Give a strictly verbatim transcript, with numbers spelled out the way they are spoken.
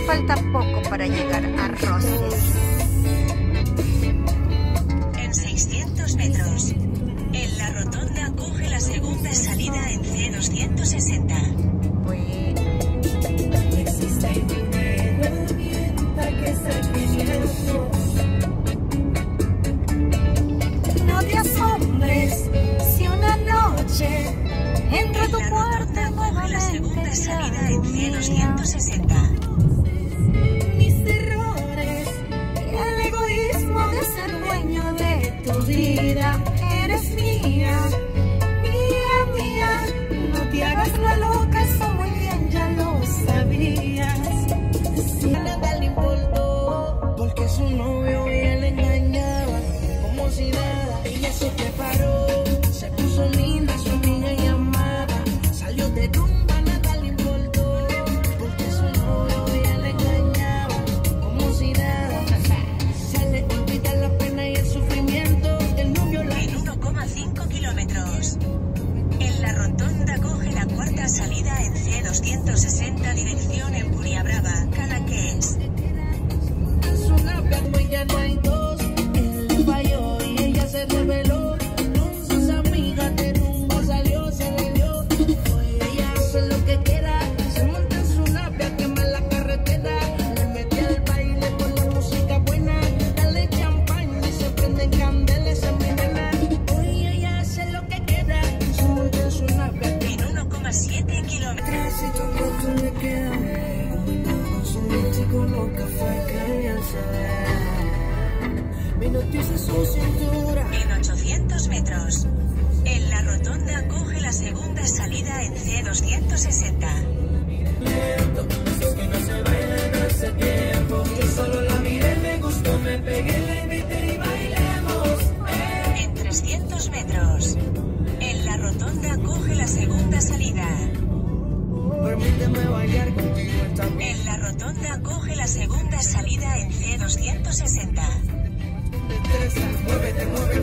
falta poco para llegar a Roses. En seiscientos metros. En la rotonda coge la segunda salida en C doscientos sesenta. Bueno. No te asombres si una noche entra a tu En la puerta rotonda coge la segunda nuevamente salida la en C mía. doscientos sesenta. Mis errores y el egoísmo de ser dueño de tu vida. Eres mía, mía, mía. No te hagas la loca, eso muy bien ya lo sabías. Si a nada le importó, porque su novio bien le engañaba, como si nada. Ella se preparó, se puso linda, su amiga llamada, salió de rumba, nada le importó, porque su novio bien le engañaba, como si nada. Se le olvida la pena y el sufrimiento del novio la. En uno coma cinco kilómetros. En la rotonda coge la cuarta salida en C doscientos sesenta dirección Empuria Brava, Cadaqués. Es una vergüenza, ya no hay dos. Él le falló y ella se rebeló. Con sus amigas de rumbo salió, se bebió. Hoy ella hace lo que quiera. Se monta en su nave a quemar la carretera. Le mete al baile con la música buena. Dale champán y se prenden candelas en mi nena. Hoy ella hace lo que quiera. Se monta en su nave a quemar. En uno coma siete kilómetros. Si tu cuerpo le queda bien, con su mítico lo que fue que ella se. Mi noticia es su cintura. En ochocientos metros. En la rotonda coge la segunda salida en C doscientos sesenta. Lento, eso que no se baila en ese tiempo. Yo solo la miré, me gustó, me pegué, la invité y bailemos. Eh. En trescientos metros. En la rotonda coge la segunda salida. Permíteme bailar contigo esta noche. En la rotonda coge la segunda salida en C doscientos sesenta. Muévete, muévete.